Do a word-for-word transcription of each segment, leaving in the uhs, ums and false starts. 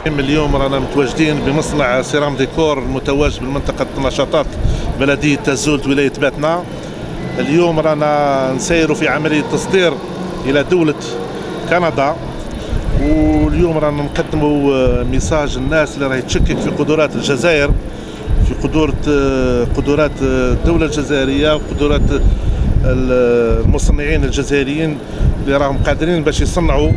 اليوم رانا متواجدين بمصنع سيرام ديكور المتواجد بالمنطقة النشاطات بلدية تازولت ولاية باتنا. اليوم رانا نسيروا في عملية تصدير إلى دولة كندا، واليوم رانا نقدموا ميساج الناس اللي راهي تشكك في قدرات الجزائر، في قدرة قدرات الدولة الجزائرية وقدرات المصنعين الجزائريين اللي راهم قادرين باش يصنعوا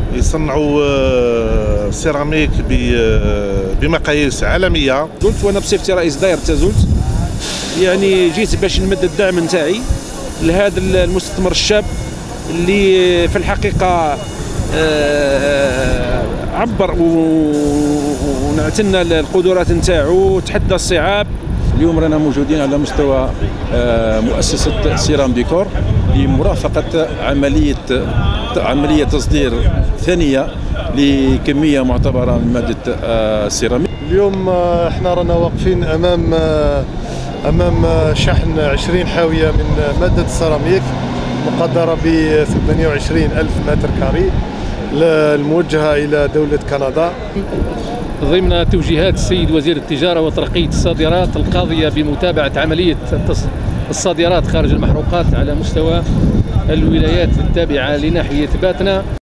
يصنعوا سيراميك بمقاييس عالمية. قلت وانا بصفتي رئيس دائرة تازولت، يعني جيت باش نمد الدعم نتاعي لهذا المستثمر الشاب اللي في الحقيقة عبر ونعتنى القدرات نتاعو وتحدى الصعاب. اليوم رانا موجودين على مستوى مؤسسة سيرام ديكور لمرافقة عملية عملية تصدير ثانية لكمية معتبرة من مادة السيراميك. اليوم احنا رانا واقفين امام امام شحن عشرين حاوية من مادة السيراميك مقدرة ب ثمانية وعشرين ألف متر كاري الموجهة إلى دولة كندا ضمن توجيهات السيد وزير التجارة وترقية الصادرات القاضية بمتابعة عملية الصادرات خارج المحروقات على مستوى الولايات التابعة لناحية باتنا.